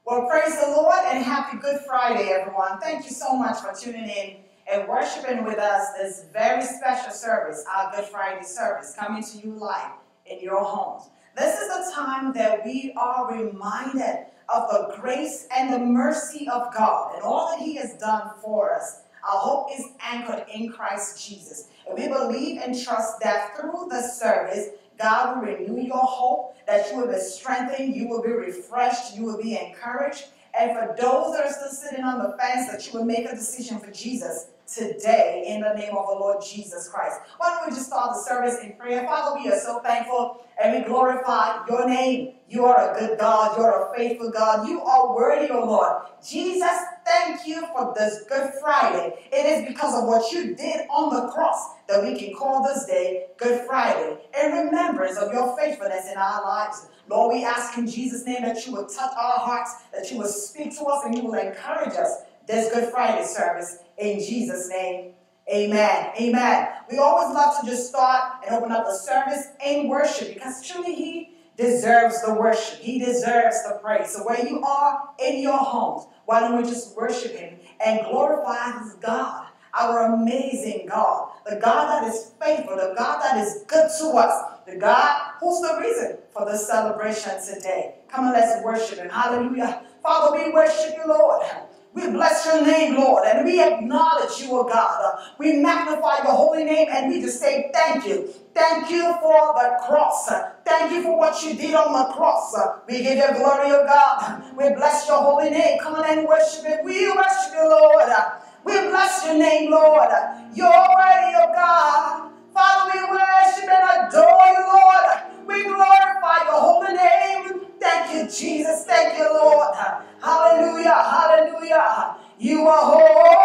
Well, praise the Lord and happy Good Friday, everyone. Thank you so much for tuning in and worshiping with us this very special service, our Good Friday service, coming to you live in your homes. This is the time that we are reminded of the grace and the mercy of God and all that He has done for us. Our hope is anchored in Christ Jesus. And we believe and trust that through the service, God will renew your hope, that you will be strengthened, you will be refreshed, you will be encouraged. And for those that are still sitting on the fence, that you will make a decision for Jesus today in the name of the Lord Jesus Christ. Why don't we just start the service in prayer? Father, we are so thankful and we glorify your name. You are a good God. You're a faithful God. You are worthy, O Lord. Jesus, thank you for this Good Friday. It is because of what you did on the cross that we can call this day Good Friday in remembrance of your faithfulness in our lives. Lord, we ask in Jesus' name that you will touch our hearts, that you will speak to us, and you will encourage us this Good Friday service. In Jesus' name, amen. Amen. We always love to just start and open up the service in worship because truly He deserves the worship. He deserves the praise. So where you are in your homes, why don't we just worship Him and glorify His God, our amazing God, the God that is faithful, the God that is good to us, the God who's the reason for the celebration today. Come on, let's worship Him. Hallelujah. Father, we worship you, Lord. We bless your name, Lord, and we acknowledge you, O God. We magnify your holy name, and we just say thank you. Thank you for the cross. Thank you for what you did on the cross. We give you glory, O God. We bless your holy name. Come on and worship it. We worship you, Lord. We bless your name, Lord. You're worthy, O God. Father, we worship and adore you, Lord. We glorify your holy name. Thank you, Jesus. Thank you, Lord. Hallelujah. Hallelujah. You are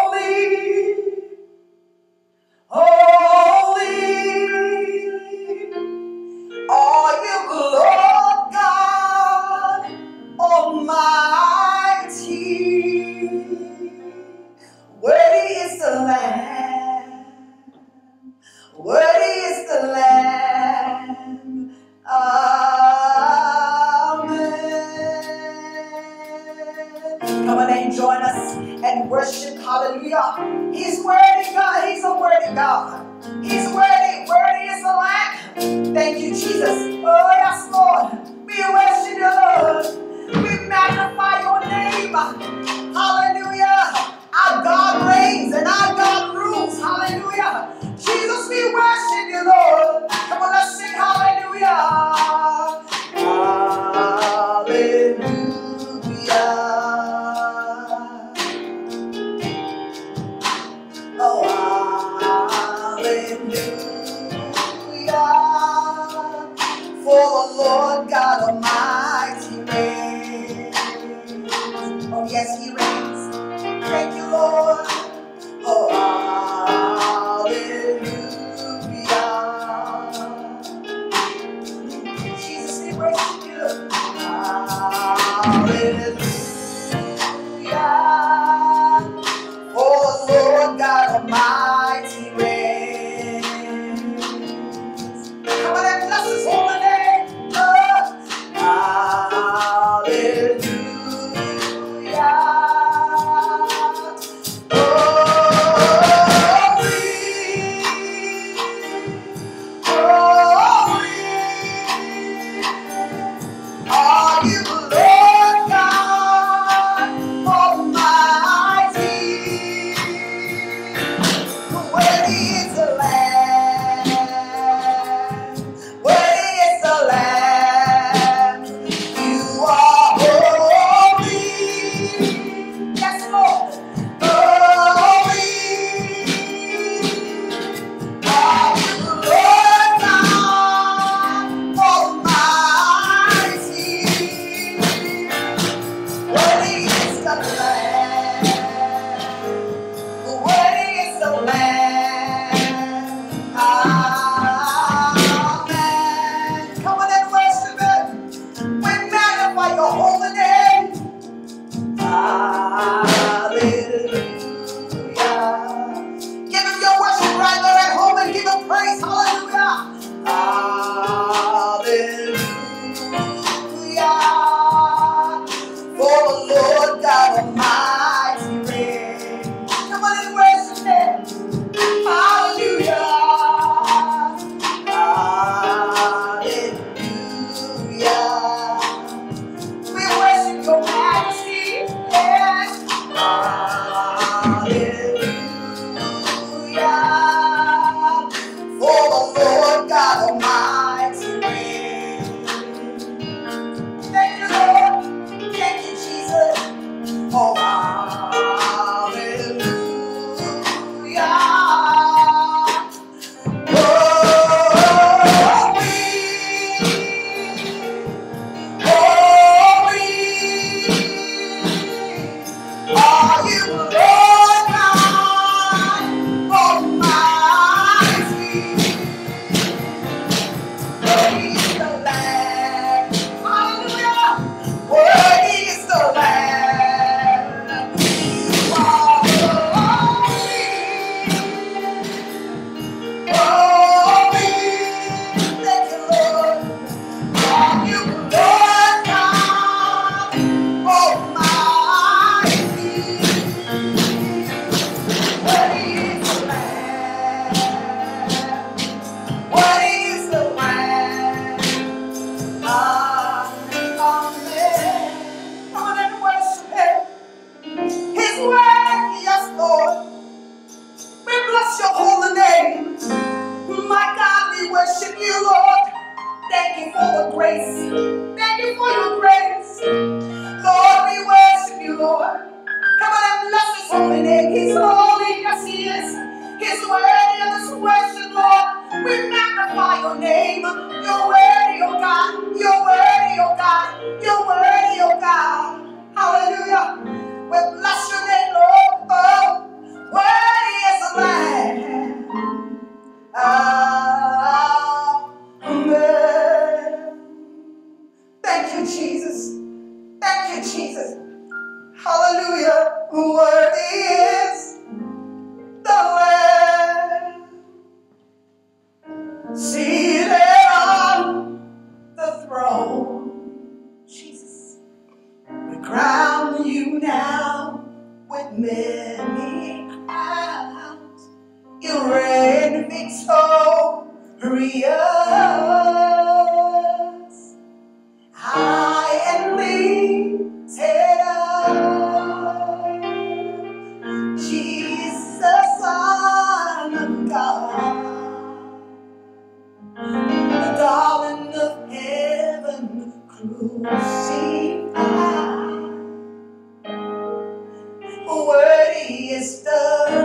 holy. Holy. Are you, Lord God Almighty? Worthy is the Lamb. Worthy is the Lamb. Amen. Come on and join us and worship. Hallelujah. He's worthy, God. He's a worthy God. He's worthy. Worthy is the Lamb. Thank you, Jesus. Oh, yes, Lord. We worship you, Lord. We magnify your name. Hallelujah. Our God reigns and our God rules. Hallelujah. Jesus, we worship you, Lord. Come on, let's sing hallelujah. Hallelujah. Oh, hallelujah. For the Lord God Lord God Almighty reigns. Come on and worship Him. Hallelujah. Hallelujah. We worship your majesty. Yes. Hallelujah. For the Lord God Almighty reigns. Thank you, Lord. Thank you, Jesus. Oh, hallelujah. Are you Lord God Almighty? Worthy is the Lamb. Hallelujah. Worthy is the Lamb. You are holy. Holy. Thank you, Lord. Are you Lord God Almighty? Worthy is the Lamb. Worthy is the Lamb. Amen. Come on and worship Him. His word, yes, Lord. We bless your holy name. My God, we worship you, Lord. Thank you for the grace. Thank you for your grace. Lord, we worship you, Lord. Come on and bless his holy name. He's holy, yes, he is. His worthy of this worship, Lord. We magnify your name. You're worthy, oh God. You're worthy, oh God. You're worthy, oh God. Hallelujah. We bless your name, Lord. Oh, worthy is the Lamb. Amen. Thank you, Jesus. Thank you, Jesus. Hallelujah. Worthy is the Lamb seated on the throne. Jesus. We crown you now with many crowns. You reign victorious, high and lifted up, Jesus, Son of God, the darling of heaven, crucified. Worthy is the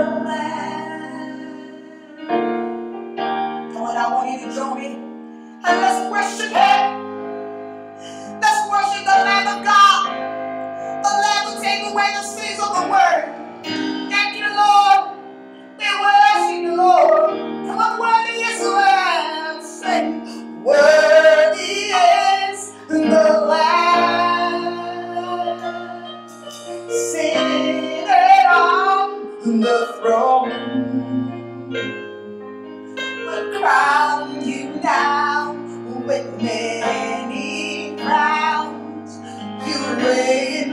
Lamb. Come on, I want you to join me. And let's worship Him. Let's worship the Lamb of God. The Lamb who take away the sins of the world. Thank you, Lord. We worship you, Lord. Come on, worthy is the Lamb. Sing. Worthy is the Lamb. Seated on the throne. We'll crown you now with many crowns. You reign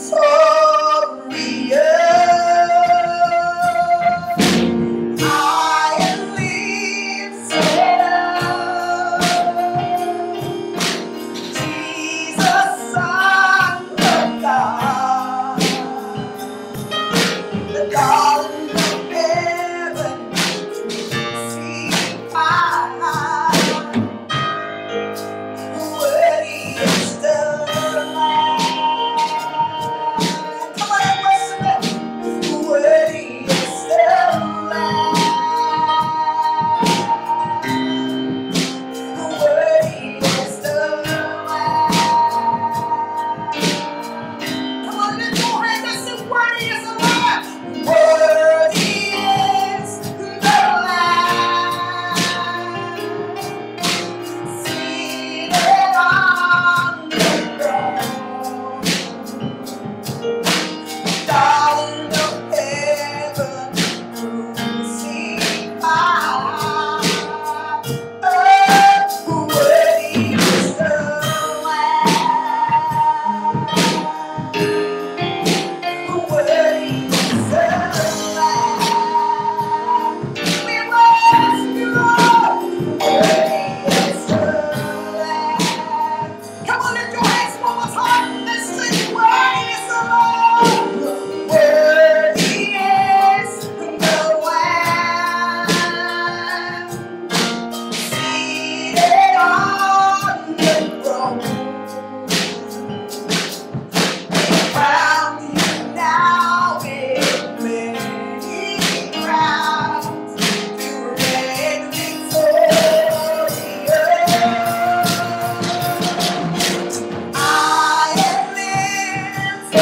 victorious, high and lifted up, Jesus, Son of God, the darling of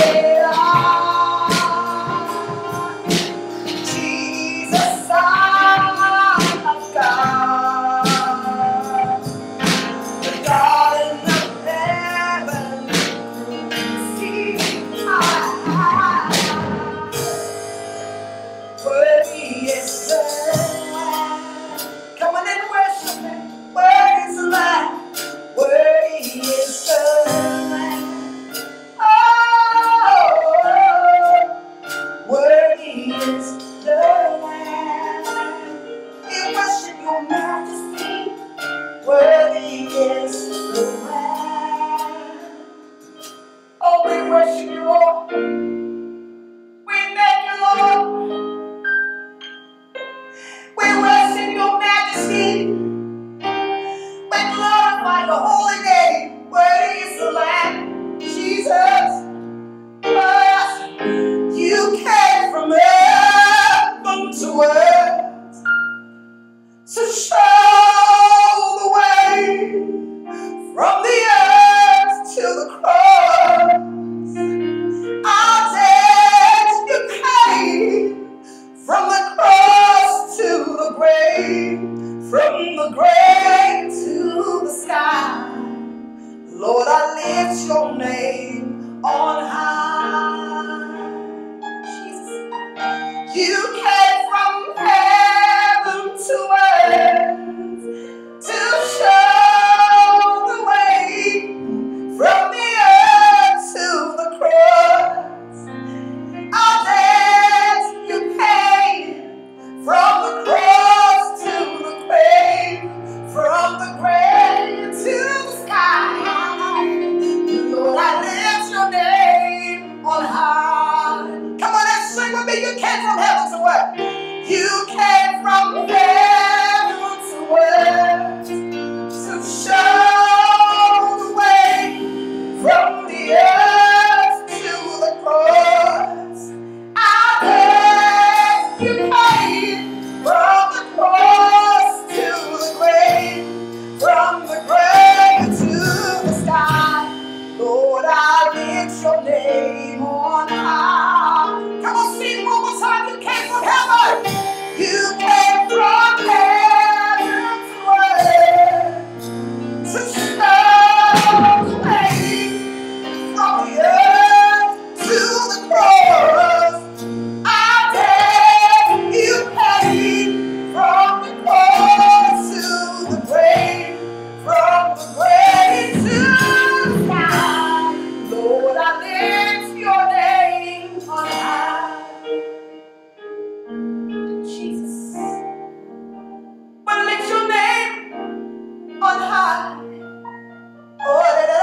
Jesus, Son of God, the garden of heaven, see high. Worthy is the Lamb. Come on and worship Him. Worthy is the Lamb. Worthy is the Lamb. Oh, worthy is the Lamb. We worship Your Majesty. Worthy is the Lamb. Oh, we worship You, Lord. We thank You, Lord. We worship Your Majesty. We glorify Your holy name. Worthy is the Lamb, Jesus. Yes, You came from heaven to earth to show the way from the earth to the cross. Our debt You paid from the cross to the grave, from the grave to the sky. Lord, I lift Your name on high. Jesus. You came from heaven to earth to show the way from the earth to the cross. Our debt You paid from the cross to the grave, from the grave to the sky. Lord, I lift Your name on high. Come on and sing with me. You came from heaven to earth. You came from heaven to earth to show the way from the earth to the cross. Our debt You paid from the cross to the grave, from the grave to the sky. Lord, I lift Your name on high. Come on, sing one more time. You came from heaven. You came from heaven to earth to show the way from the earth to the cross. Our debt You paid from the cross to the grave, from the grave to the sky. Lord, I lift Your name on high. Jesus, we lift Your name on high. Oh,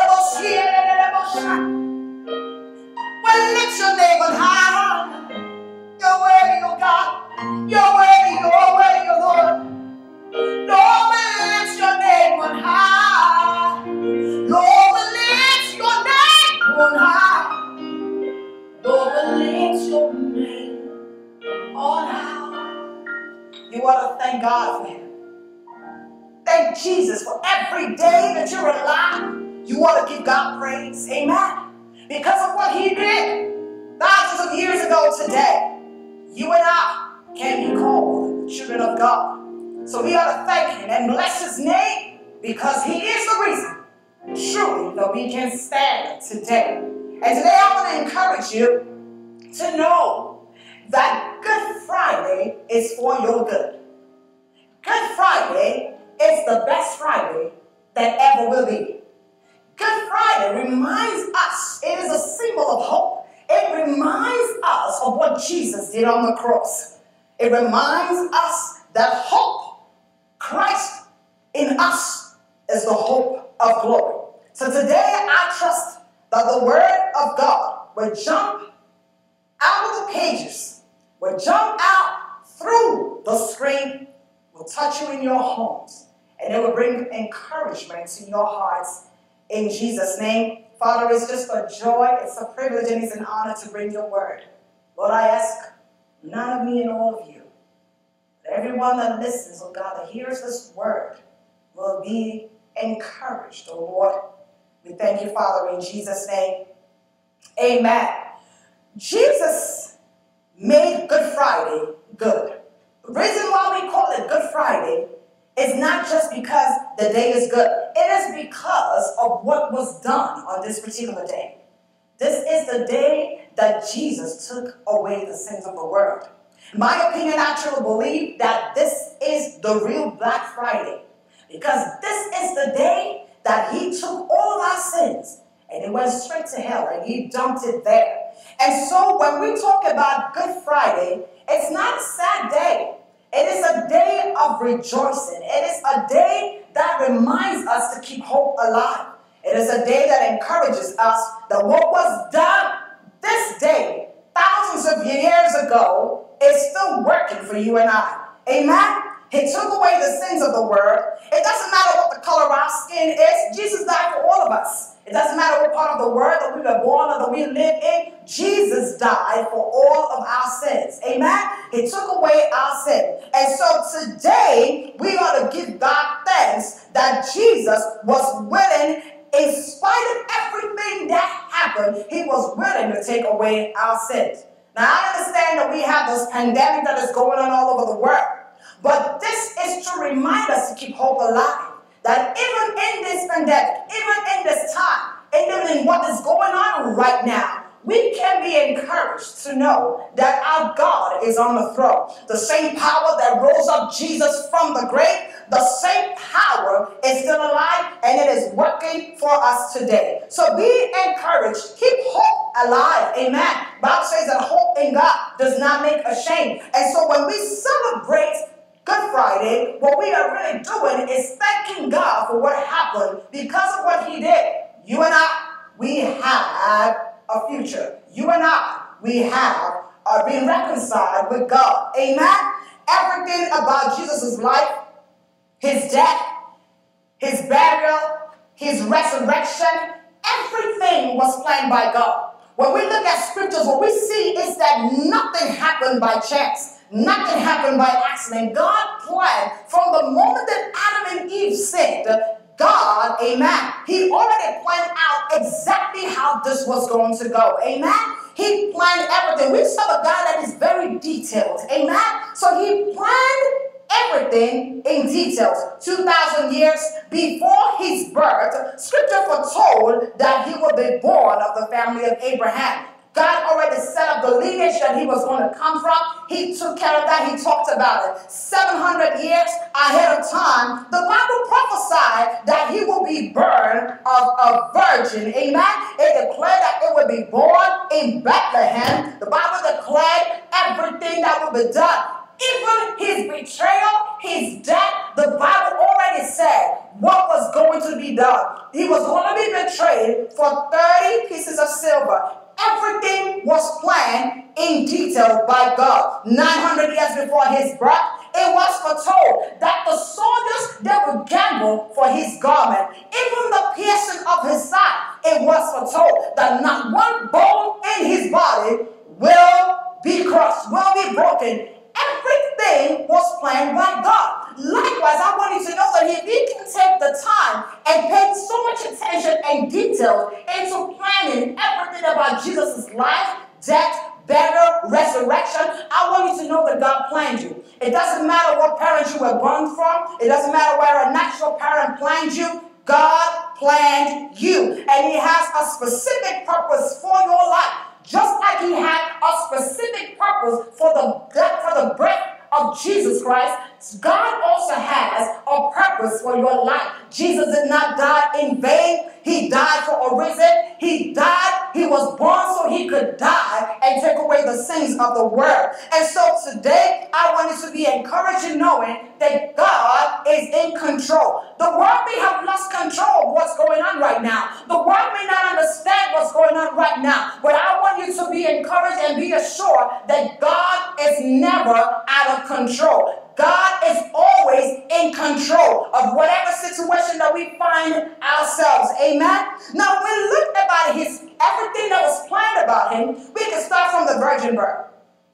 we lift Your name on high. You're worthy, oh God. You're worthy, You're worthy, oh Lord. Lord, we lift Your name on high. Lord, we lift Your name on high. Lord, we lift Your name on high. You ought to thank God for Him. Thank Jesus for every day that you're alive. You ought to give God praise. Amen. Because of what He did thousands of years ago today, you and I can be called the children of God. So we ought to thank Him and bless His name because He is the reason, truly, that we can stand today. And today I want to encourage you to know that Good Friday is for your good. Good Friday is the best Friday that ever will be. Good Friday reminds us, it is a symbol of hope. It reminds us of what Jesus did on the cross. It reminds us that hope, Christ in us, is the hope of glory. So today I trust that the Word of God will jump out of the pages, will jump out through the screen, will touch you in your homes, and it will bring encouragement to your hearts in Jesus' name. Father, it's just a joy, it's a privilege, and it's an honor to bring Your Word. Lord, I ask none of me and all of you, that everyone that listens, oh God, that hears this Word will be encouraged, oh Lord. We thank You, Father, in Jesus' name. Amen. Jesus made Good Friday good. The reason why we call it Good Friday is not just because the day is good. It is because of what was done on this particular day. This is the day that Jesus took away the sins of the world. In my opinion, I truly believe that this is the real Black Friday, because this is the day that he took all of our sins and it went straight to hell and he dumped it there. And so when we talk about Good Friday, it's not a sad day. It is a day of rejoicing. It is a day that reminds us to keep hope alive. It is a day that encourages us that what was done this day, thousands of years ago, is still working for you and I. Amen? He took away the sins of the world. It doesn't matter what the color of our skin is. Jesus died for all of us. It doesn't matter what part of the world that we were born or that we live in. Jesus died for all of our sins. Amen? He took away our sin. And so today, we ought to give God thanks that Jesus was willing, in spite of everything that happened, he was willing to take away our sins. Now, I understand that we have this pandemic that is going on all over the world. But this is to remind us to keep hope alive. That even in this pandemic, even in this time, even in what is going on right now, we can be encouraged to know that our God is on the throne. The same power that rose up Jesus from the grave, the same power is still alive and it is working for us today. So be encouraged. Keep hope alive. Amen. The Bible says that hope in God does not make ashamed. And so when we celebrate Good Friday, what we are really doing is thanking God for what happened because of what he did. You and I, we have a future. You and I, we are being reconciled with God. Amen? Everything about Jesus' life, his death, his burial, his resurrection, everything was planned by God. When we look at scriptures, what we see is that nothing happened by chance. Nothing happened by accident. God planned from the moment that Adam and Eve sinned. God, amen, he already planned out exactly how this was going to go. Amen. He planned everything. We serve a God that is very detailed. Amen. So he planned everything in details. 2,000 years before his birth, scripture foretold that he would be born of the family of Abraham. God already set up the lineage that he was going to come from. He took care of that. He talked about it. 700 years ahead of time, the Bible prophesied that he will be born of a virgin. Amen. It declared that it would be born in Bethlehem. The Bible declared everything that would be done. Even his betrayal, his death, the Bible already said what was going to be done. He was going to be betrayed for 30 pieces of silver. Everything was planned in detail by God. 900 years before his birth, it was foretold that the soldiers, they would gamble for his garment. Even the piercing of his side, it was foretold that not one bone in his body will be crushed, will be broken. Everything was planned by God. Likewise, I want you to know that if you can take the time and pay so much attention and detail into planning everything about Jesus' life, death, burial, resurrection, I want you to know that God planned you. It doesn't matter what parents you were born from. It doesn't matter where a natural parent planned you. God planned you. And he has a specific purpose for your life. Just like he had a specific purpose for the breath of Jesus Christ, God also has a purpose for your life. Jesus did not die in vain. He died for a reason. He died. He was born so he could die and take away the sins of the world. And so today, I want you to be encouraged in knowing that God is in control. The world may have lost control of what's going on right now. The world may not understand what's going on right now. But I want you to be encouraged and be assured that God is never out of control. God is always in control of whatever situation that we find ourselves. Amen? Now, when we look about everything that was planned about him, we can start from the virgin birth.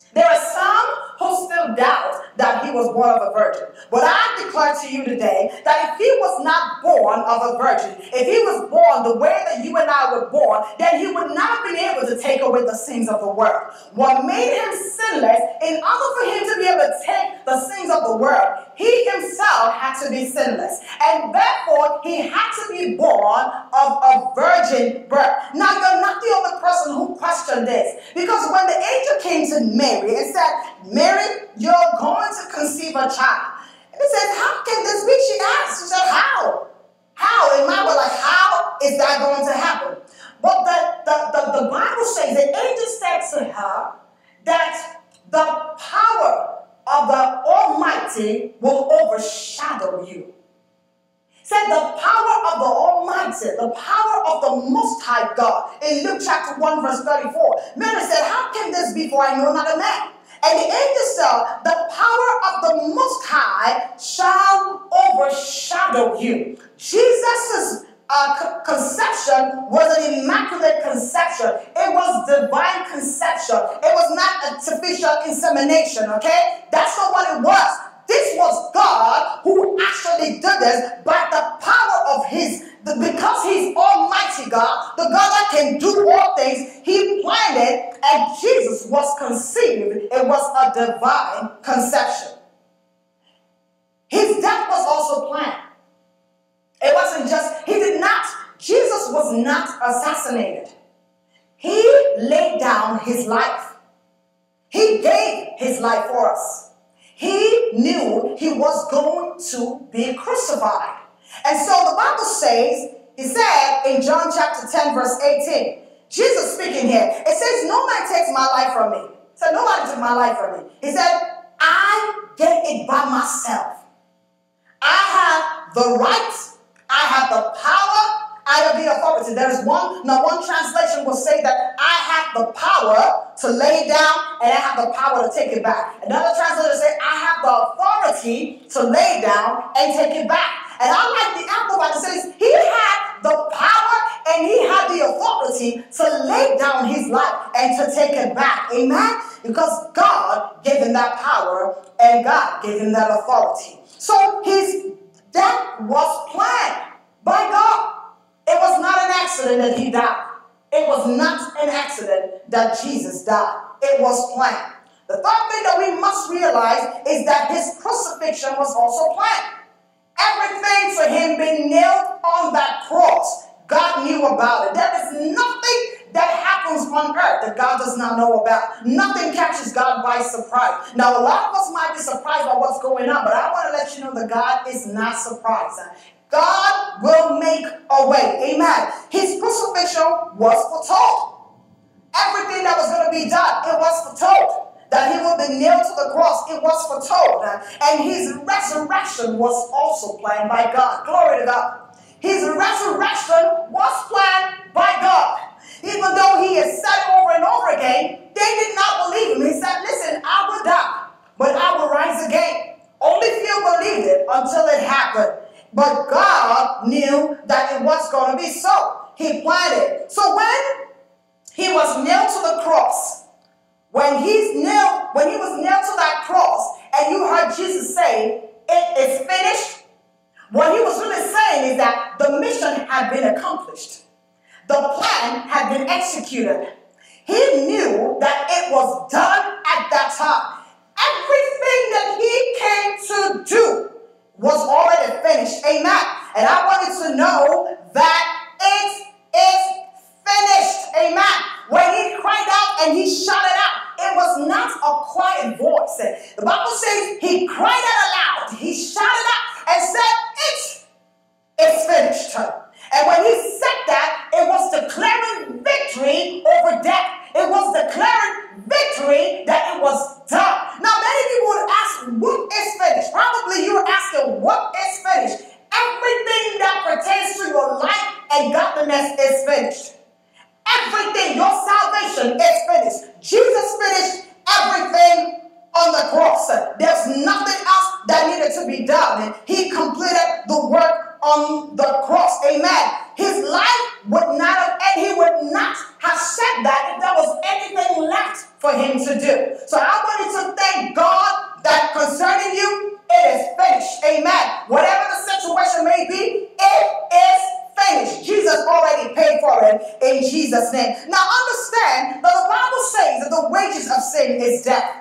There are some who still doubt that he was born of a virgin. But I declare to you today that if he was not born of a virgin, if he was born the way that you and I were born, then he would not have been able to take away the sins of the world. What made him sinless, in order for him to be able to take the sins of the world, he himself had to be sinless. And therefore, he had to be born of a virgin birth. Now, you're not the only person who questioned this. Because when the angel came to Mary and said, Mary, you're going to conceive a child. And he said, how can this be? She asked. She said, how? How? And I was like, how is that going to happen? But the Bible says, the angel said to her that the power of the Almighty will overshadow you. Said the power of the Almighty, the power of the Most High God. In Luke chapter 1 verse 34, Mary said, how can this be, for I know not a man? And the angel said, the power of the Most High shall overshadow you. Jesus' conception was an immaculate conception. It was divine conception. It was not artificial insemination, okay? That's not what it was. This was God who actually did this by the power of because he's Almighty God, the God that can do all things, he planned it, and Jesus was conceived. It was a divine conception. His death was also planned. It wasn't just, Jesus was not assassinated. He laid down his life. He gave his life for us. He knew he was going to be crucified. And so the Bible says, he said in John chapter 10 verse 18, Jesus speaking here, it says, no man takes my life from me. He said, nobody took my life from me. He said, I get it by myself. I have the right, I have the power, I have the authority. There's one translation will say that I have the power to lay it down and I have the power to take it back. Another translation will say I have the authority to lay it down and take it back. And I like the Amplified that says he had the power and he had the authority to lay down his life and to take it back. Amen? Because God gave him that power and God gave him that authority. So his death was planned by God. It was not an accident that he died. It was not an accident that Jesus died. It was planned. The third thing that we must realize is that his crucifixion was also planned. Everything for him being nailed on that cross, God knew about it. There is nothing that happens on earth that God does not know about. Nothing catches God by surprise. Now, a lot of us might be surprised by what's going on, but I want to let you know that God is not surprised. God will make a way. Amen. His crucifixion was foretold. Everything that was going to be done, it was foretold. That he would be nailed to the cross, it was foretold. And his resurrection was also planned by God. Glory to God. His resurrection was planned by God. Even though he has said over and over again, they did not believe him. He said, listen, I will die, but I will rise again. Only few believed it until it happened. But God knew that it was going to be so. He planned it. So when he was nailed to the cross, when he was nailed to that cross, and you heard Jesus say, it is finished, what he was really saying is that the mission had been accomplished. The plan had been executed. He knew that it was done at that time. Everything that he came to do was already finished. Amen. And I wanted to know that it is finished. Amen. When he cried out and he shouted out, it was not a quiet voice. The Bible says he cried out aloud. He shouted out and said, it is finished. And when he said that, it was declaring victory over death. It was declaring victory that it was done. Now, many people would ask, what is finished? Probably you were asking, what is finished? Everything that pertains to your life and godliness is finished. Everything, your salvation is finished. Jesus finished everything on the cross. There's nothing else that needed to be done. And he completed the work on the cross. Amen. His life would not have, and he would not have said that if there was anything left for him to do. So I wanted to thank God that concerning you, it is finished. Amen. Whatever the situation may be, it is finished. Jesus already paid for it in Jesus' name. Now understand that the Bible says that the wages of sin is death.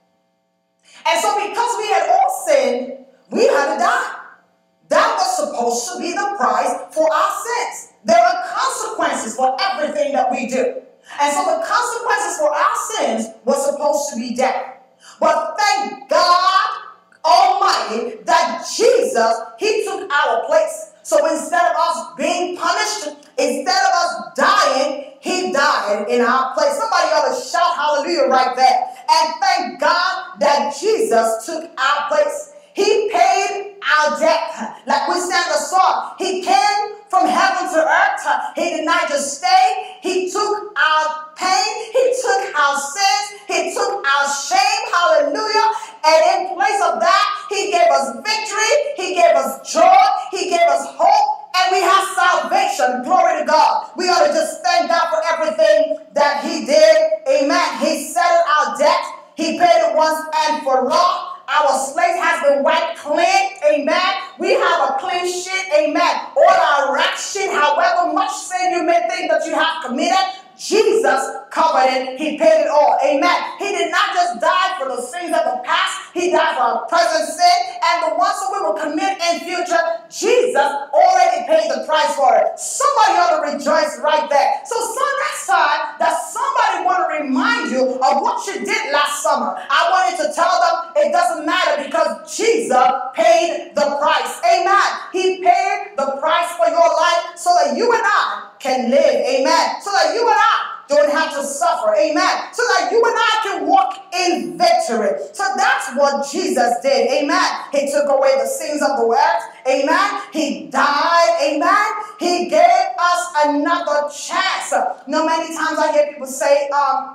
And so because we had all sinned, we had to die. That was supposed to be the price for our sins. There are consequences for everything that we do. And so the consequences for our sins were supposed to be death. But thank God Almighty that Jesus, he took our place. So instead of us being punished, instead of us dying, he died in our place. Somebody ought to shout hallelujah right there. And thank God that Jesus took our place. He paid our debt. Like we sang the song, he came from heaven to earth. He did not just stay. He took our pain. He took our sins. He took our shame. Hallelujah. And in place of that, he gave us victory. He gave us joy. He gave us hope. And we have salvation. Glory to God. We ought to just thank God for everything that he did. Amen. He settled our debt. He paid it once and for all. Our slate has been wiped clean. Amen. We have a clean sheet. Amen. All our rap sheet, however much sin you may think that you have committed, Jesus covered it. He paid it all. Amen. He did not just die for the sins of the past. He died for our present sin and the ones that we will commit in future. Jesus already paid the price for it. Somebody ought to rejoice right there. So next time that somebody want to remind you of what you did last summer, I wanted to tell them it doesn't matter because Jesus paid the price. Amen. He paid the price for your life so that you and I can live. Amen. So that you and I don't have to suffer. Amen. So that you and I can walk in victory. So that's what Jesus did. Amen. He took away the sins of the world. Amen. He died. Amen. He gave us another chance. Many times I hear people say,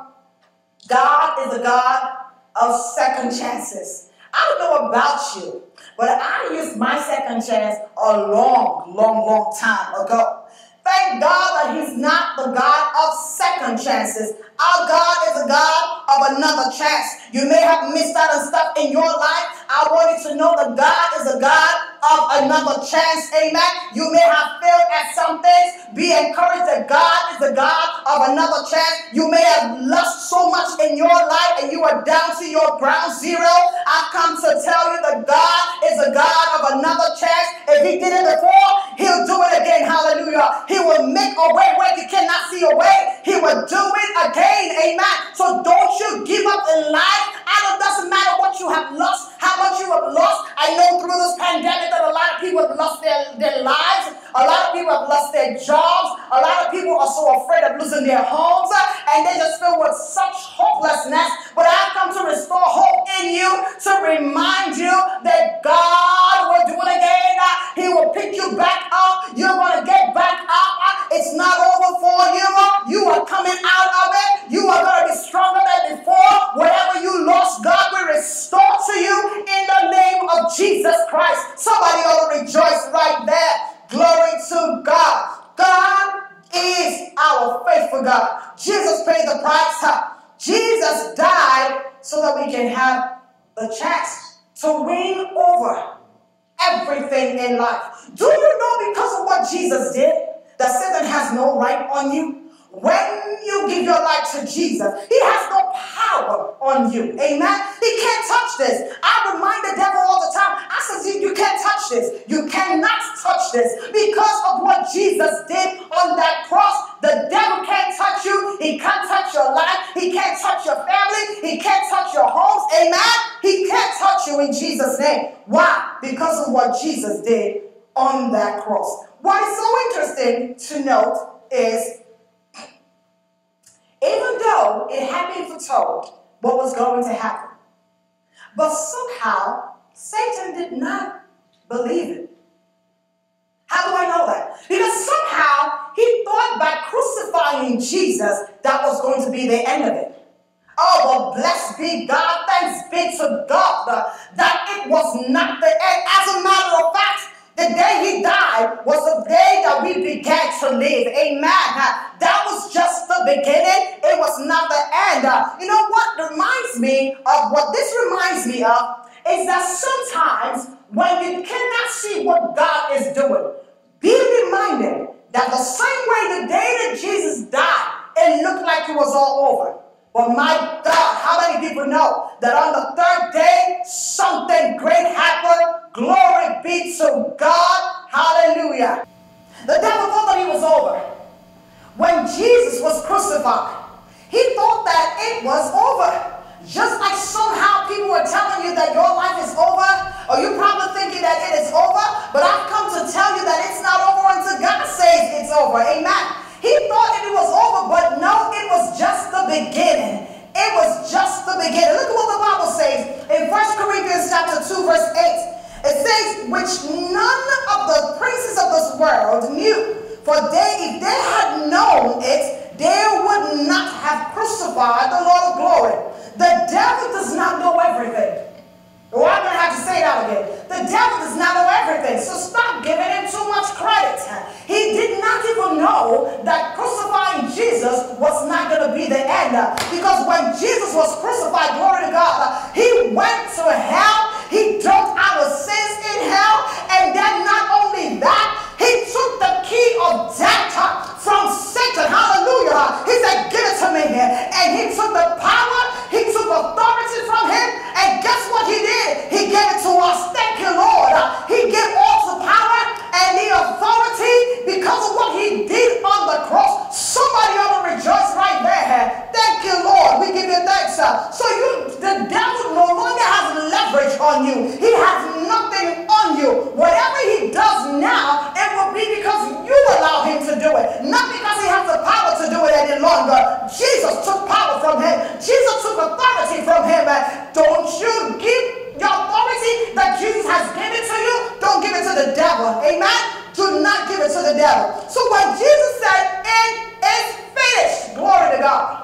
God is a God of second chances. I don't know about you, but I used my second chance a long time ago. Thank God that he's not the God of second chances. Our God is a God of another chance. You may have missed out on stuff in your life. I want you to know that God is a God of another chance. Amen. You may have failed at some things. Be encouraged that God is a God of another chance. You may have lost so much in your life and you are down to your ground zero. I've come to tell you that God is a God of another chance. If he did it before, he'll do it again. Hallelujah. He will make a way where you cannot see a way. He will do it again. Amen. So don't you give up in life. It doesn't matter what you have lost, how much you have lost. I know through this pandemic that a lot of people have lost their lives. A lot of people have lost their jobs. A lot of people are so afraid of losing their homes. And they just feel with such hopelessness. But I've come to restore hope in you, to remind you that God will do it again. He will pick you back up. You're going to get back up. It's not over for you. You are coming out of it. You are going to be stronger than before. Whatever you lost, God will restore to you in the name of Jesus Christ. Somebody ought to rejoice right there. Glory to God. God is our faithful God. Jesus paid the price. Jesus died so that we can have the chance to win over everything in life. Do you know because of what Jesus did, that Satan has no right on you? When you give your life to Jesus, he has no power on you. Amen. He can't touch this. I remind the devil all the time. I said, you can't touch this. You cannot touch this because of what Jesus did on that cross. The devil can't touch you. He can't touch your life. He can't touch your family. He can't touch your homes. Amen. He can't touch you in Jesus' name. Why? Because of what Jesus did on that cross. What is so interesting to note is, even though it had been foretold what was going to happen, but somehow Satan did not believe it. How do I know that? Because somehow he thought by crucifying Jesus that was going to be the end of it. Oh, but blessed be God, thanks be to God that it was not the end. As a matter of fact, the day he died was the day that we began to live. Amen. That was just the beginning. It was not the end. You know what? me of what this reminds me of is that sometimes when you cannot see what God is doing, be reminded that the same way the day that Jesus died, it looked like it was all over. But my God, how many people know that on the third day, something great happened? Glory be to God. Hallelujah. The devil thought that he was over. When Jesus was crucified, he thought that it was over. Just like somehow people were telling you that your life is over, or you're probably thinking that it is over, but I've come to tell you that it's not over until God says it's over. Amen. He thought it was over, but no, it was just the beginning. It was just the beginning. Look at what the Bible says in 1 Corinthians chapter 2, verse 8. It says, which none of the princes of this world knew. For if they had known it, they would not have crucified the Lord of glory. The devil does not know everything. Oh, I'm going to have to say that again. The devil does not know everything, so stop giving him too much credit. He did not even know that crucifying Jesus was not going to be the end. Because when Jesus was crucified, glory to God, he went to hell. He dumped our sins in hell. And then not only that, he took the key of death from Satan. Hallelujah. He said, give it to me. And he took the power. He took authority from him. And guess what he did? He gave it to us. Thank you, Lord. He gave all the power and the authority because of what he did on the cross. Somebody ought to rejoice right there. Thank you, Lord. We give you thanks. So the devil no longer has leverage on you. He has nothing on you. Whatever he does now, it will be because you allow him to do it. Not because he has the power to do it any longer. Jesus took power from him. Jesus took authority from him. Don't you give your authority that Jesus has given to you, don't give it to the devil. Amen? Do not give it to the devil. So when Jesus said, it is finished, glory to God,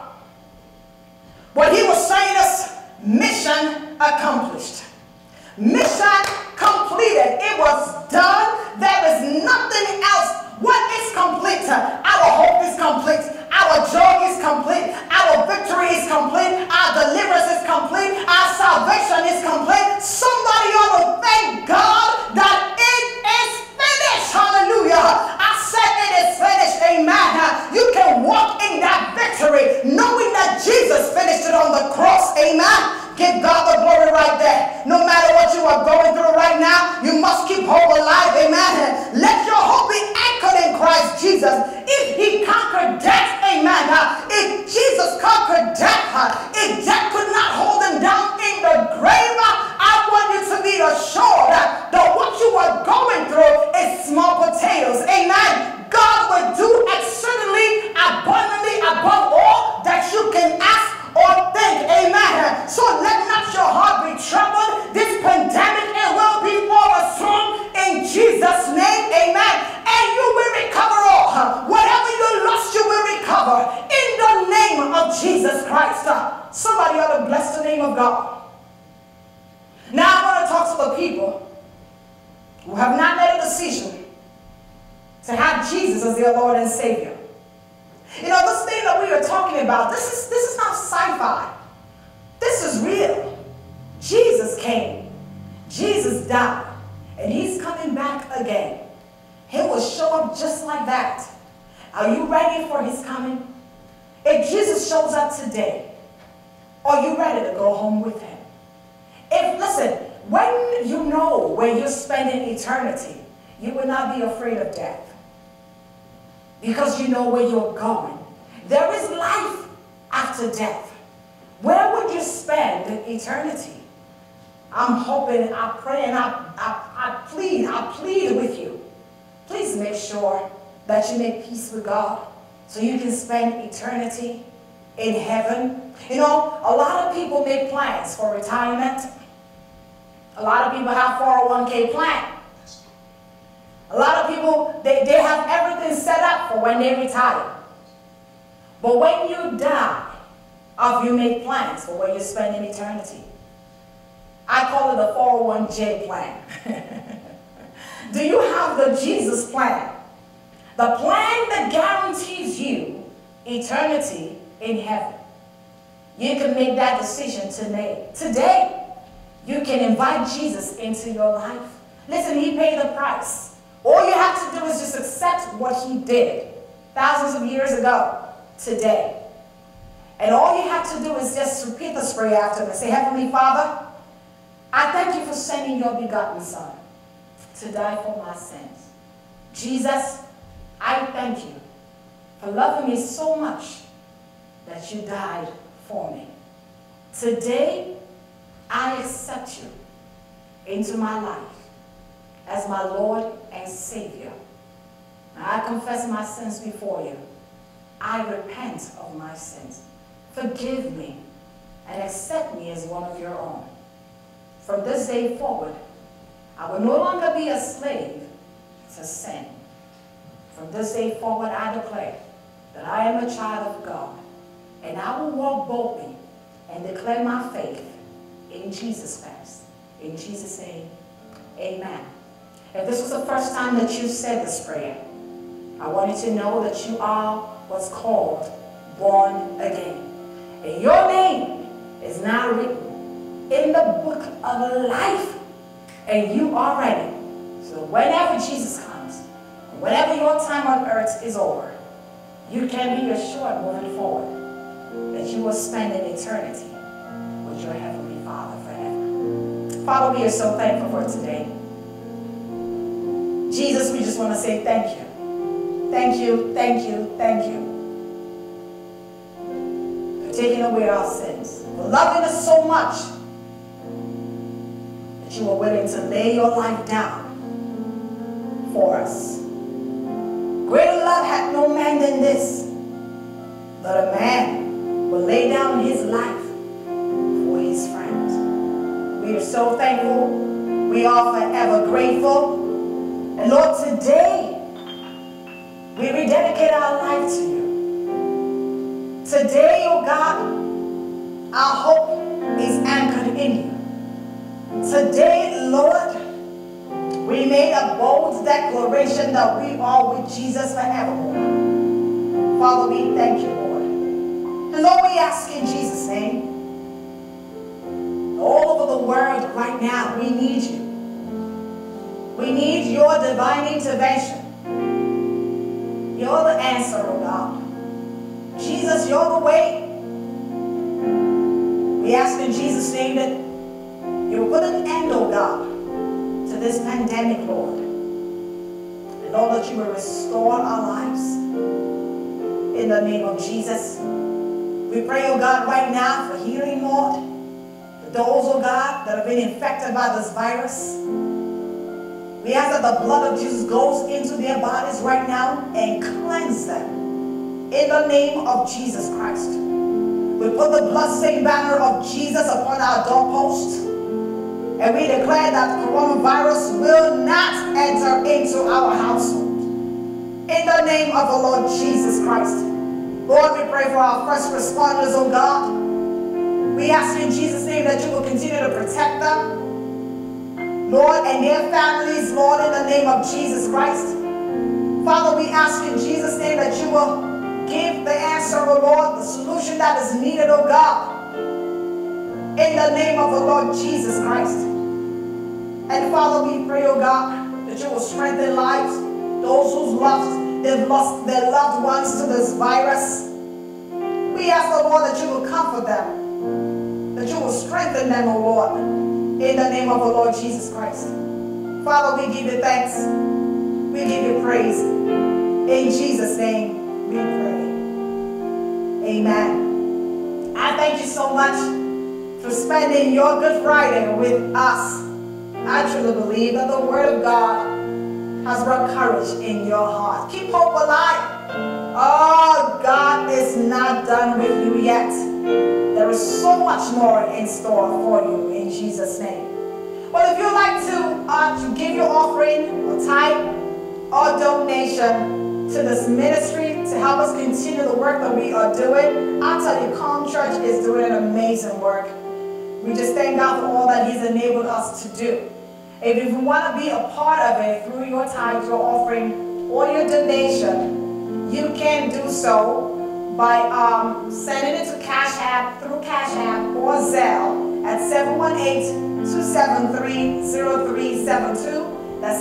what he was saying is mission accomplished. Mission completed. It was done. There is nothing else. What is complete? Our hope is complete. Our joy is complete. Our victory is complete. Our deliverance is complete. Our salvation is complete. Somebody ought to thank God that it is finished. Hallelujah. I said it is finished. Amen. You can walk in that victory knowing that Jesus finished it on the cross. Amen. Give God the glory right there. No matter what you are going through right now, you must keep hope alive. Amen. Let your hope be anchored in Christ Jesus. If he conquered death, amen. If Jesus conquered death, if death could not hold him down in the grave, I want you to be assured that what you are going through is small potatoes. Amen. God will do exceedingly abundantly above all that you can ask or think. Amen. So let not your heart be troubled. This pandemic, it will be over soon in Jesus' name. Amen. And you will recover all. Whatever you lost, you will recover in the name of Jesus Christ. Somebody ought to bless the name of God. Now I want to talk to the people who have not made a decision to have Jesus as their Lord and Savior. You know, this thing that we are talking about, this is not sci-fi. This is real. Jesus came. Jesus died. And he's coming back again. He will show up just like that. Are you ready for his coming? If Jesus shows up today, are you ready to go home with him? Listen, when you know where you're spending eternity, you will not be afraid of death. Because you know where you're going. There is life after death. Where would you spend eternity? I'm hoping, I pray, and I plead with you. Please make sure that you make peace with God so you can spend eternity in heaven. You know, a lot of people make plans for retirement. A lot of people have 401k plans. A lot of people, they have everything set up for when they retire. But when you die, have you made plans for where you're spending eternity? I call it the 401j plan. Do you have the Jesus plan? The plan that guarantees you eternity in heaven. You can make that decision today. Today, you can invite Jesus into your life. Listen, he paid the price. All you have to do is just accept what he did thousands of years ago today. And all you have to do is just repeat this prayer after me. Say, Heavenly Father, I thank you for sending your begotten Son to die for my sins. Jesus, I thank you for loving me so much that you died for me. Today, I accept you into my life as my Lord and Savior. I confess my sins before you. I repent of my sins. Forgive me and accept me as one of your own. From this day forward, I will no longer be a slave to sin. From this day forward, I declare that I am a child of God, and I will walk boldly and declare my faith in Jesus Christ. In Jesus' name, amen. If this was the first time that you said this prayer, I want you to know that you are what's called born again. And your name is now written in the book of life, and you are ready. So whenever Jesus comes, whenever your time on earth is over, you can be assured moving forward that you will spend an eternity with your Heavenly Father forever. Father, we are so thankful for today. Jesus, we just want to say thank you. Thank you, thank you, thank you for taking away our sins, for loving us so much that you were willing to lay your life down for us. Greater love hath no man than this, that a man will lay down his life for his friend. We are so thankful. We are forever grateful. And Lord, today, we rededicate our life to you. Today, oh God, our hope is anchored in you. Today, Lord, we made a bold declaration that we are with Jesus forevermore. Father, we thank you, Lord. And Lord, we ask in Jesus' name, all over the world right now, we need you. We need your divine intervention. You're the answer, oh God. Jesus, you're the way. We ask in Jesus' name that you will put an end, oh God, to this pandemic, Lord. And Lord, that you will restore our lives. In the name of Jesus. We pray, oh God, right now for healing, Lord. For those, oh God, that have been infected by this virus. We ask that the blood of Jesus goes into their bodies right now and cleanse them. In the name of Jesus Christ. We put the bloodstained banner of Jesus upon our doorpost. And we declare that coronavirus will not enter into our household. In the name of the Lord Jesus Christ. Lord, we pray for our first responders, oh God. We ask you in Jesus' name that you will continue to protect them. Lord, and their families, Lord, in the name of Jesus Christ. Father, we ask in Jesus' name that you will give the answer, oh Lord, the solution that is needed, oh God. In the name of the Lord Jesus Christ. And Father, we pray, oh God, that you will strengthen lives, those they've lost their loved ones to this virus. We ask, oh Lord, that you will comfort them, that you will strengthen them, oh Lord. In the name of the Lord Jesus Christ. Father, we give you thanks. We give you praise. In Jesus' name we pray. Amen. I thank you so much for spending your Good Friday with us. I truly believe that the Word of God has brought courage in your heart. Keep hope alive. Oh, God is not done with you yet. There is so much more in store for you in Jesus' name. Well, if you'd like to give your offering or tithe or donation to this ministry to help us continue the work that we are doing, I'll tell you, Calm Church is doing an amazing work. We just thank God for all that He's enabled us to do. If you want to be a part of it through your tithe, your offering, or your donation, you can do so by sending it to Cash App through Cash 718-273-0372. That's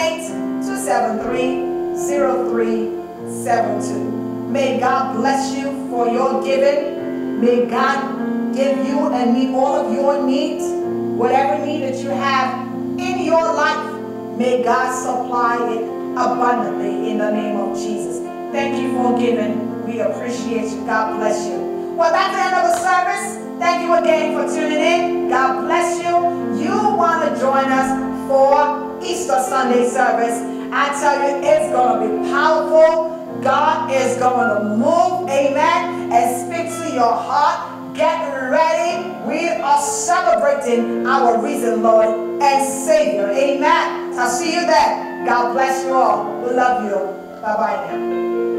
718-273-0372. May God bless you for your giving. May God give you and meet all of your needs. Whatever need that you have in your life, may God supply it abundantly in the name of Jesus. Thank you for giving. We appreciate you. God bless you. Well, that's the end of the service. Thank you again for tuning in. God bless you. You want to join us for Easter Sunday service. I tell you, it's going to be powerful. God is going to move, amen, and speak to your heart. Get ready. We are celebrating our risen Lord and Savior, amen. I'll see you there. God bless you all. We love you. Bye-bye now.